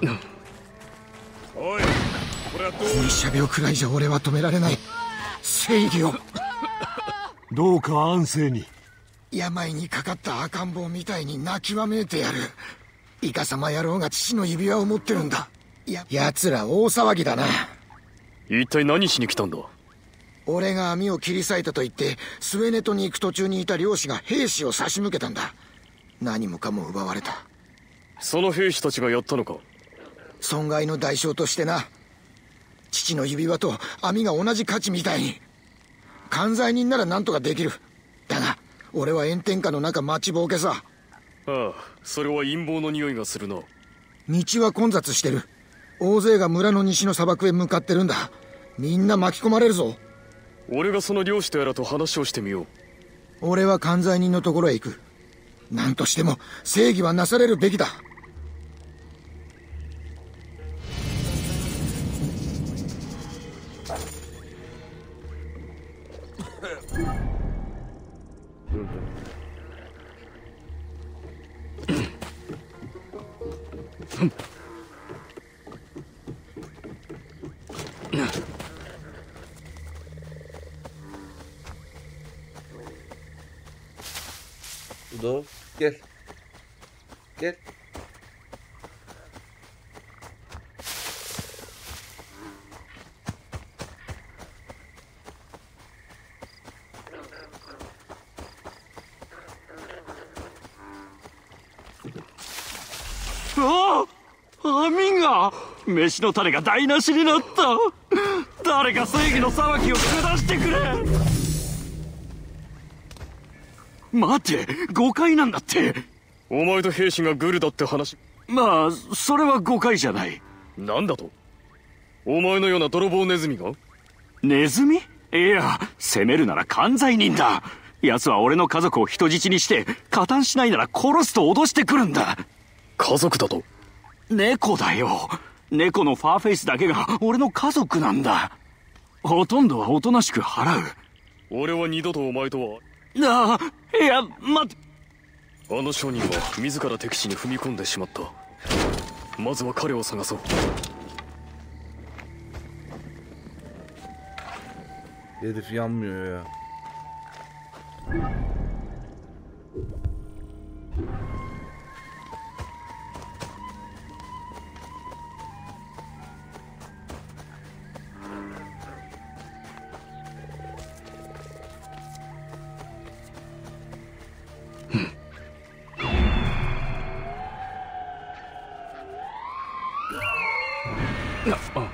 おい、これはどう。 にしゃびょくらいじゃ俺は止められない。正義を。 どうか安静に。 病にかかった赤ん坊みたいに泣きわめいてやる。イカサマ野郎が父の指輪を持ってるんだ。や、奴ら大騒ぎだな。 一体何しに来たんだ。 俺が網を切り裂いたと言ってスウェネトに行く途中にいた漁師が兵士を差し向けたんだ。何もかも奪われた。 その兵士たちがやったのか。 損害の代償としてな。父の指輪と網が同じ価値みたいに。管財人なら何とかできる。だが俺は炎天下の中待ちぼうけさ。 ああ、それは陰謀の匂いがするな。 道は混雑してる。大勢が村の西の砂漠へ向かってるんだ。みんな巻き込まれるぞ。 俺がその漁師とやらと話をしてみよう。 俺は管財人のところへ行く。何としても正義はなされるべきだ。 Udo gel. Gel. ああ、網が飯の種が台無しになった。誰か正義の裁きを下してくれ。待て、誤解なんだって。 お前と兵士がグルだって話。 まあそれは誤解じゃない。 なんだと。お前のような泥棒ネズミが。 ネズミ？いや、攻めるなら管財人だ。奴は俺の家族を人質にして加担しないなら殺すと脅してくるんだ。 家族だと。 猫だよ。 猫のファーフェイスだけが俺の家族なんだ。ほとんどはおとなしく払う。 俺は二度とお前とは。 ああ、いや、待って。 あの商人は自ら敵地に踏み込んでしまった。まずは彼を探そう。 Herif yanmıyor ya. Ah.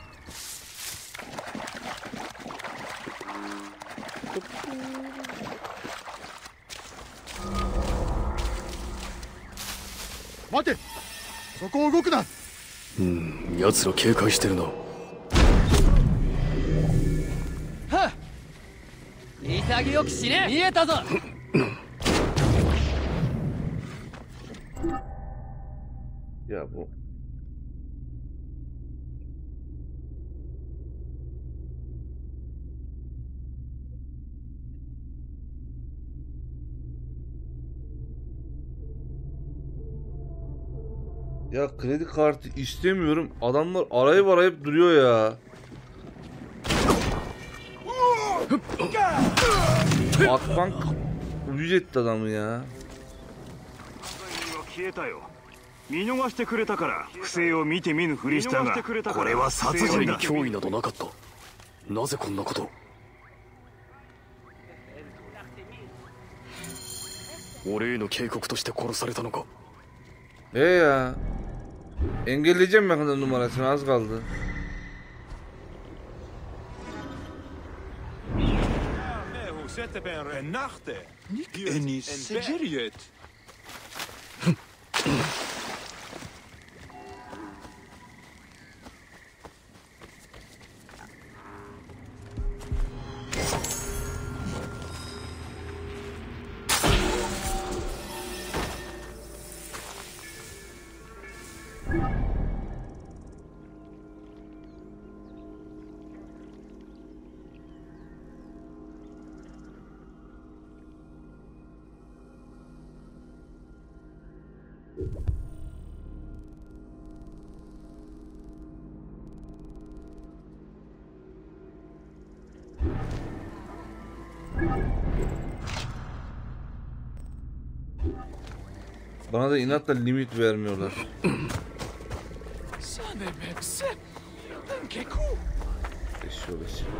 待て、そこを動くな。 うん、奴ら警戒してるな。 はっ、潔く死ね。見えたぞ。 Ya bu. Ya kredi kartı istemiyorum. Adamlar arayıp arayıp duruyor ya. Akbank ucuz etti adamı ya. 見逃してくれたから不正を見て見ぬふりしたが、これは殺人だ。 脅威などなかった。なぜこんなこと。俺への警告として殺されたのか。 E ya. Engelleyeceğim ben kadar numarasını, az kaldı. Bana da inatla limit vermiyorlar. Şöyle şey.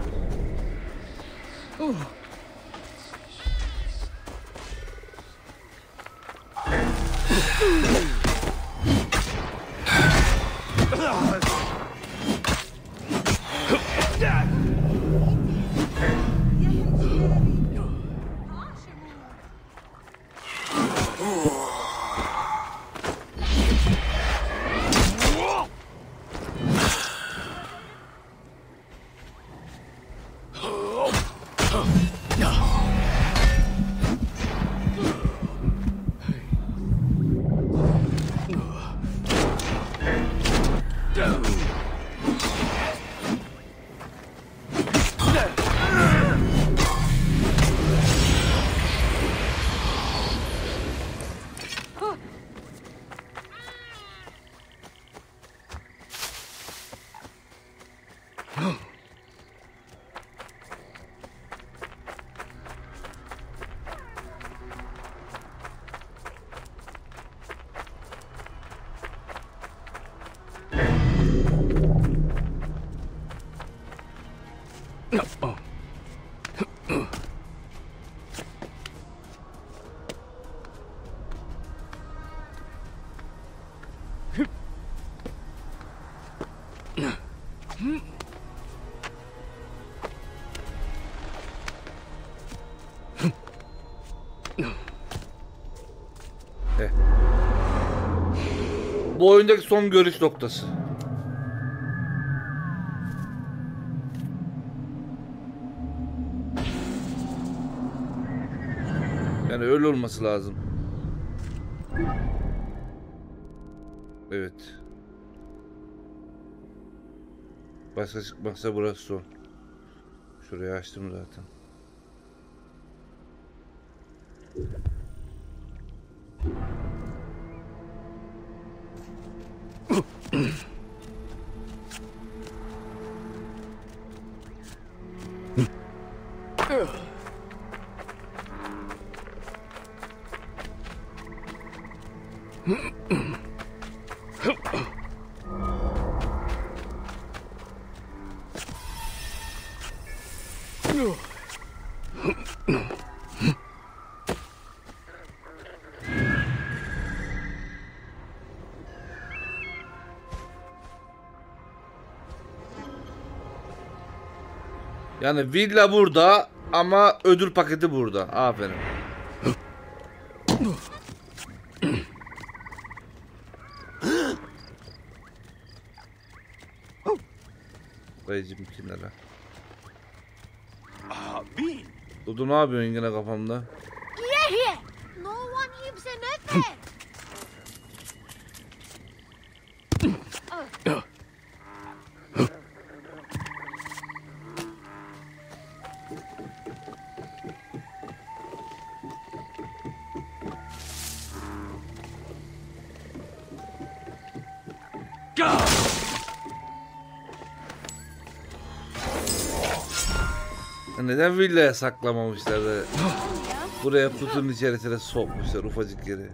Eh. Bu oyundaki son görüş noktası. Yani öyle olması lazım. Evet. Başka çıkmazsa burası son. Şurayı açtım zaten. Yani villa burada ama ödül paketi burada. Aferin. Dayıcım kenara. Abi. Dudu ne yapıyorsun yine kafamda? Here, here. No one lives in it there. Neden villaya saklamamışlar da buraya kutunun içerisine sokmuşlar ufacık yeri.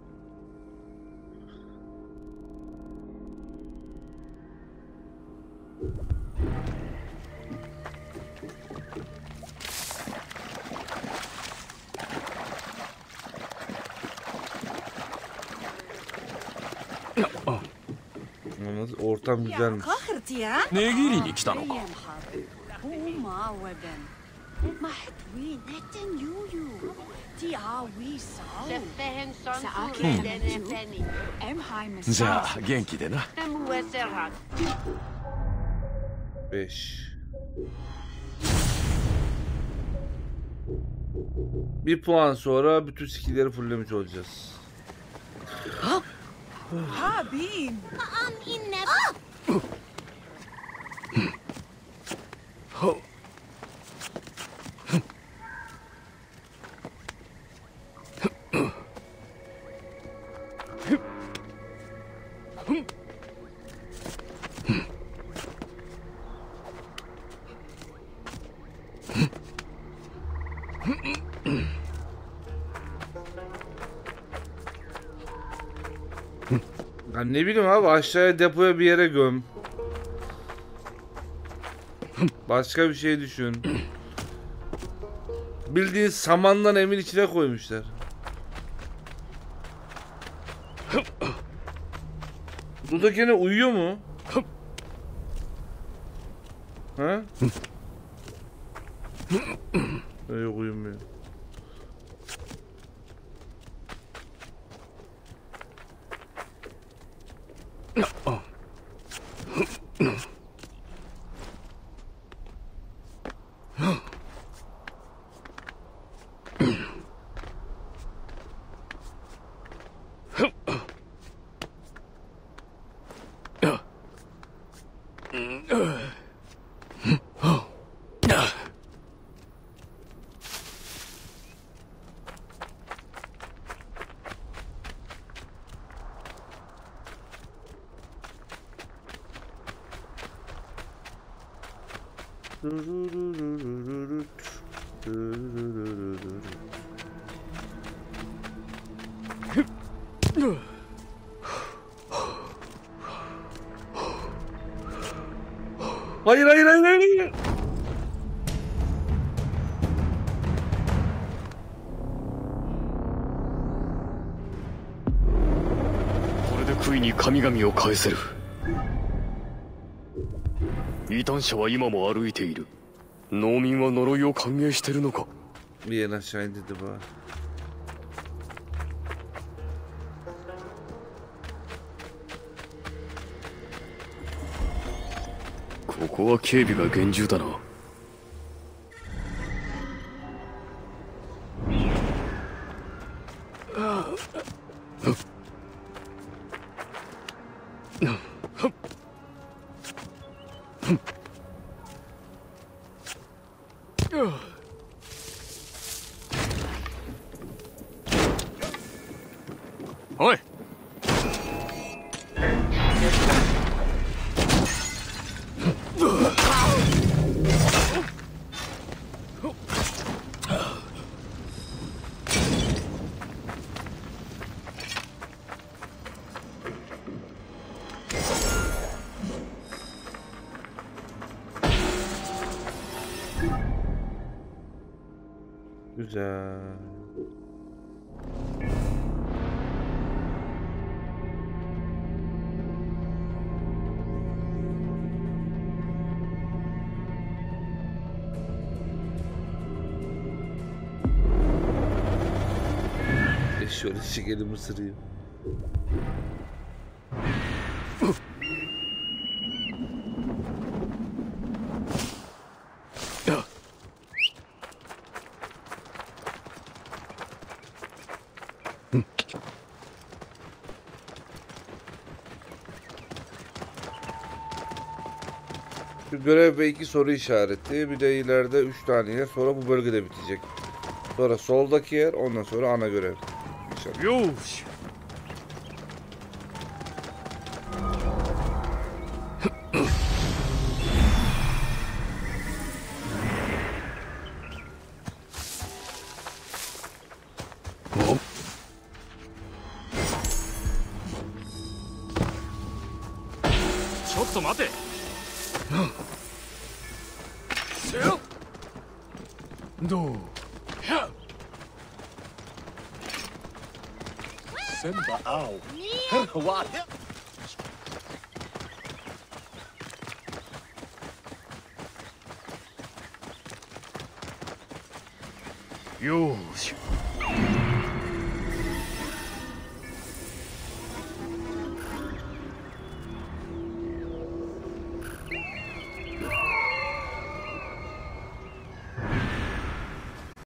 Ortam güzelmiş. 値切りに来たのか。 じゃあ元気でな。 beş. Bir puan sonra bütün skill'leri fulllemiş olacağız. Habim. Am inne. Ya ne bileyim abi, aşağıya depoya bir yere göm. Başka bir şey düşün. Bildiğin samandan evin içine koymuşlar. Duda gene uyuyor mu? Ha? Yok, uyumuyor. Hayır hayır hayır hayır. これで杭に神々を返せる。異端者は今も歩いている。農民は呪いを歓迎してるのか。 Bir yer aşağı indirdi bu. ここは警備が厳重だな。 おい。 Güzel. E şöyle şekerim ısırayım. Bir görev ve iki soru işareti. Bir de ileride üç tane yer. Sonra bu bölgede bitecek. Sonra soldaki yer. Ondan sonra ana görev. İnşallah. Yoş. ちょっと待て。 どう。 Simba ow. What? よーし。